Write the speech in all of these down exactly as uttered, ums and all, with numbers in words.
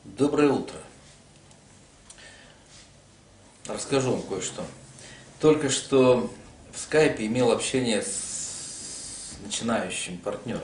Доброе утро. Расскажу вам кое-что. Только что в скайпе имел общение с начинающим партнером,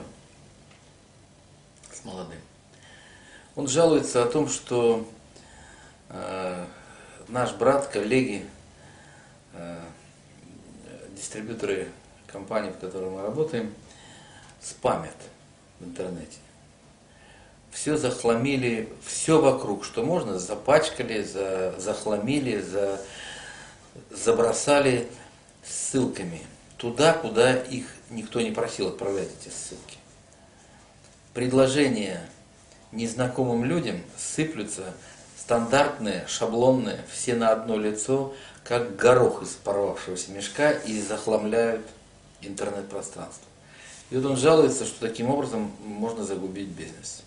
с молодым. Он жалуется о том, что э, наш брат, коллеги, э, дистрибьюторы компании, в которой мы работаем, спамят в интернете. Все захламили, все вокруг, что можно, запачкали, за, захламили, за, забросали ссылками туда, куда их никто не просил отправлять эти ссылки. Предложения незнакомым людям сыплются стандартные, шаблонные, все на одно лицо, как горох из порвавшегося мешка, и захламляют интернет-пространство. И вот он жалуется, что таким образом можно загубить бизнес.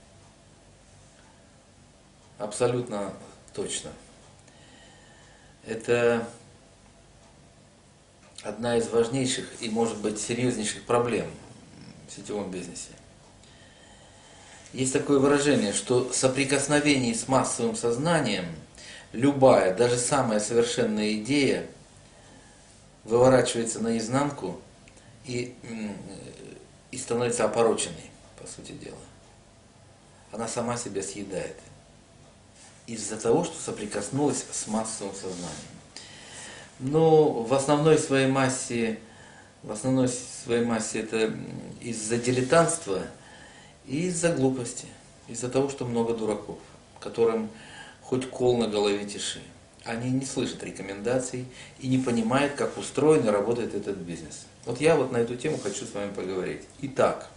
Абсолютно точно. Это одна из важнейших и, может быть, серьезнейших проблем в сетевом бизнесе. Есть такое выражение, что соприкосновение с массовым сознанием любая, даже самая совершенная идея выворачивается наизнанку и, и становится опороченной, по сути дела. Она сама себя съедает. Из-за того, что соприкоснулась с массовым сознанием. Но в основной своей массе, в основной своей массе это из-за дилетантства и из-за глупости, из-за того, что много дураков, которым хоть кол на голове тиши. Они не слышат рекомендаций и не понимают, как устроен и работает этот бизнес. Вот я вот на эту тему хочу с вами поговорить. Итак,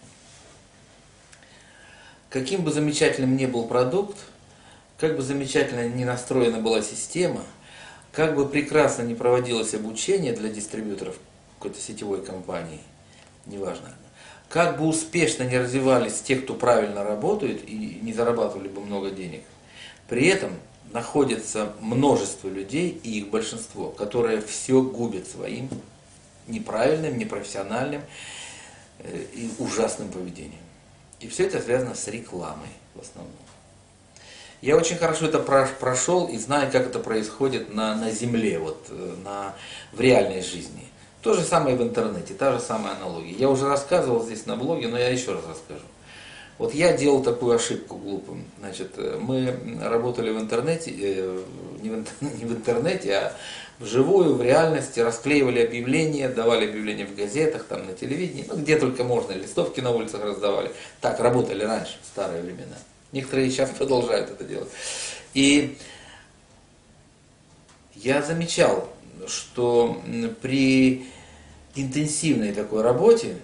каким бы замечательным ни был продукт, как бы замечательно ни настроена была система, как бы прекрасно ни проводилось обучение для дистрибьюторов какой-то сетевой компании, неважно, как бы успешно не развивались те, кто правильно работает и не зарабатывали бы много денег, при этом находится множество людей, и их большинство, которые все губят своим неправильным, непрофессиональным и ужасным поведением. И все это связано с рекламой в основном. Я очень хорошо это прошел и знаю, как это происходит на, на земле, вот, на, в реальной жизни. То же самое в интернете, та же самая аналогия. Я уже рассказывал здесь на блоге, но я еще раз расскажу. Вот я делал такую ошибку глупую. Значит, мы работали в интернете, э, не, в, не в интернете, а вживую, в реальности, расклеивали объявления, давали объявления в газетах, там, на телевидении, ну, где только можно, листовки на улицах раздавали. Так работали раньше, в старые времена. Некоторые сейчас продолжают это делать. И я замечал, что при интенсивной такой работе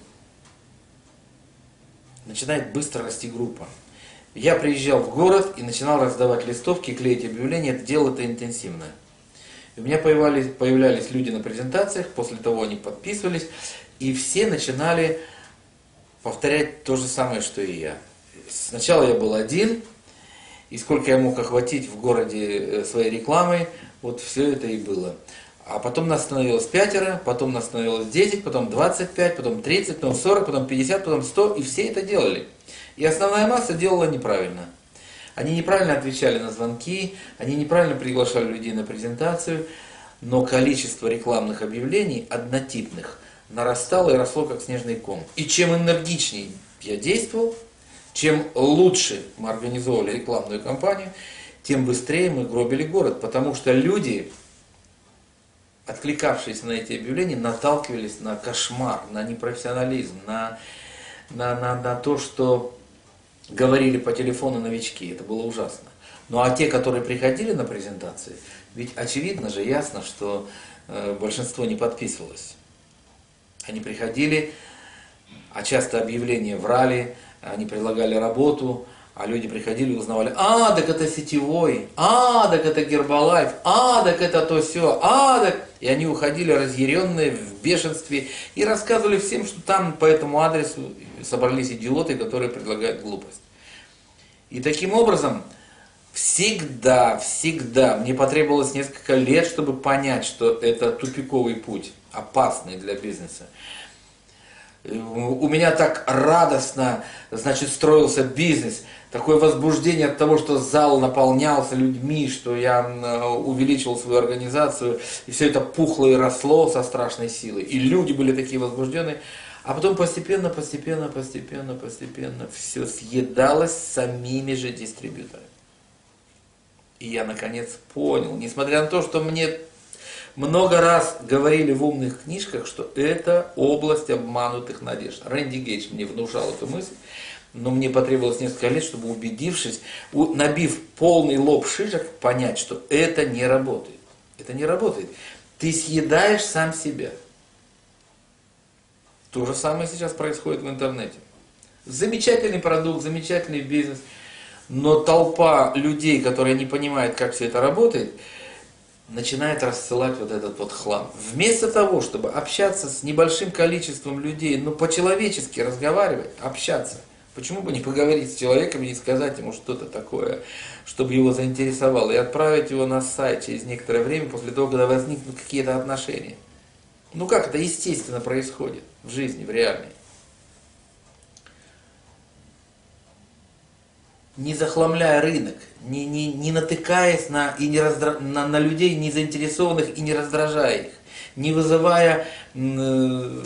начинает быстро расти группа. Я приезжал в город и начинал раздавать листовки, клеить объявления, делал это интенсивно. И у меня появлялись, появлялись люди на презентациях, после того они подписывались, и все начинали повторять то же самое, что и я. Сначала я был один, и сколько я мог охватить в городе своей рекламой, вот все это и было. А потом нас становилось пятеро, потом нас становилось десять, потом двадцать пять, потом тридцать, потом сорок, потом пятьдесят, потом сто, и все это делали. И основная масса делала неправильно. Они неправильно отвечали на звонки, они неправильно приглашали людей на презентацию, но количество рекламных объявлений однотипных нарастало и росло как снежный ком. И чем энергичнее я действовал, чем лучше мы организовывали рекламную кампанию, тем быстрее мы гробили город, потому что люди, откликавшиеся на эти объявления, наталкивались на кошмар, на непрофессионализм, на, на, на, на то, что говорили по телефону новички. Это было ужасно. Ну а те, которые приходили на презентации, ведь очевидно же, ясно, что э, большинство не подписывалось. Они приходили, а часто объявления врали, они предлагали работу, а люди приходили и узнавали: а, так это сетевой, а, так это Гербалайф, а, так это то все, а, так... И они уходили разъяренные, в бешенстве, и рассказывали всем, что там по этому адресу собрались идиоты, которые предлагают глупость. И таким образом, всегда, всегда, мне потребовалось несколько лет, чтобы понять, что это тупиковый путь, опасный для бизнеса. У меня так радостно, значит, строился бизнес. такое возбуждение от того, что зал наполнялся людьми, что я увеличивал свою организацию, и все это пухло и росло со страшной силой. И люди были такие возбужденные. А потом постепенно, постепенно, постепенно, постепенно все съедалось самими же дистрибьюторами. И я наконец понял, несмотря на то, что мне много раз говорили в умных книжках, что это область обманутых надежд. Рэнди Гейдж мне внушал эту мысль, но мне потребовалось несколько лет, чтобы, убедившись, набив полный лоб шишек, понять, что это не работает. Это не работает. Ты съедаешь сам себя. То же самое сейчас происходит в интернете. Замечательный продукт, замечательный бизнес, но толпа людей, которые не понимают, как все это работает, начинает рассылать вот этот вот хлам. Вместо того, чтобы общаться с небольшим количеством людей, ну по-человечески разговаривать, общаться, почему бы не поговорить с человеком и не сказать ему что-то такое, чтобы его заинтересовало, и отправить его на сайт через некоторое время, после того, когда возникнут какие-то отношения. Ну как это естественно происходит в жизни, в реальной. Не захламляя рынок, не, не, не натыкаясь на, и не раздра... на, на людей не заинтересованных и не раздражая их, не вызывая э,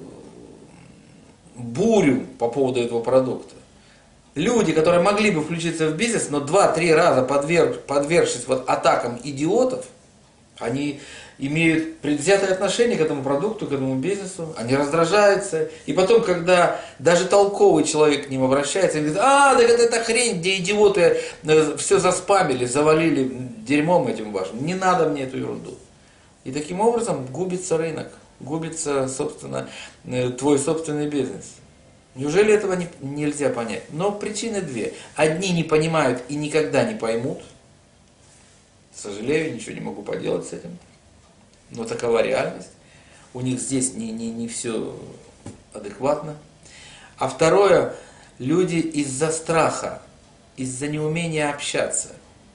бурю по поводу этого продукта. Люди, которые могли бы включиться в бизнес, но два-три раза подверг, подвергшись вот атакам идиотов, они имеют предвзятое отношение к этому продукту, к этому бизнесу, они раздражаются. И потом, когда даже толковый человек к ним обращается, и говорит: а, так это, это хрень, где идиоты все заспамили, завалили дерьмом этим вашим. Не надо мне эту ерунду. И таким образом губится рынок, губится, собственно, твой собственный бизнес. Неужели этого не, нельзя понять? Но причины две. Одни не понимают и никогда не поймут. Сожалею, ничего не могу поделать с этим. Но такова реальность. У них здесь не, не, не все адекватно. А второе, люди из-за страха, из-за неумения общаться,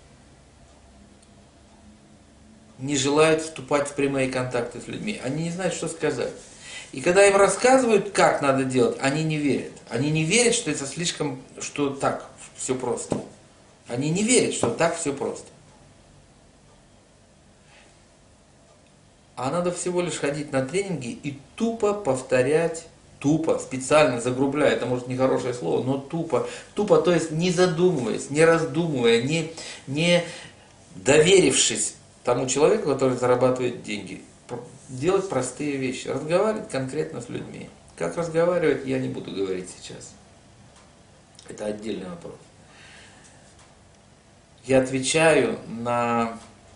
не желают вступать в прямые контакты с людьми. Они не знают, что сказать. И когда им рассказывают, как надо делать, они не верят. Они не верят, что это слишком, что так все просто. Они не верят, что так все просто. А надо всего лишь ходить на тренинги и тупо повторять, тупо, специально загрубляя, это может нехорошее слово, но тупо, тупо, то есть не задумываясь, не раздумывая, не, не доверившись тому человеку, который зарабатывает деньги. Делать простые вещи, разговаривать конкретно с людьми. Как разговаривать, я не буду говорить сейчас. Это отдельный вопрос. Я отвечаю на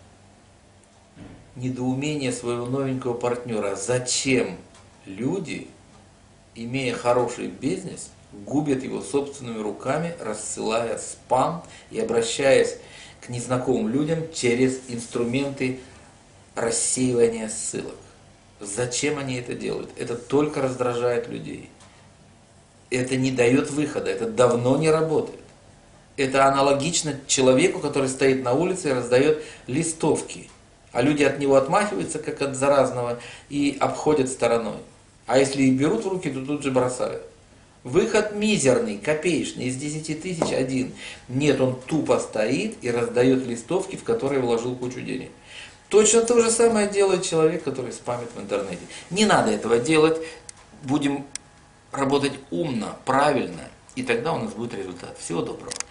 недоумение своего новенького партнера. Зачем люди, имея хороший бизнес, губят его собственными руками, рассылая спам и обращаясь к незнакомым людям через инструменты рассеивания ссылок? Зачем они это делают? Это только раздражает людей. Это не дает выхода, это давно не работает. Это аналогично человеку, который стоит на улице и раздает листовки. А люди от него отмахиваются, как от заразного, и обходят стороной. А если их берут в руки, то тут же бросают. Выход мизерный, копеечный, из десяти тысяч один. Нет, он тупо стоит и раздает листовки, в которые вложил кучу денег. Точно то же самое делает человек, который спамит в интернете. Не надо этого делать. Будем работать умно, правильно, и тогда у нас будет результат. Всего доброго.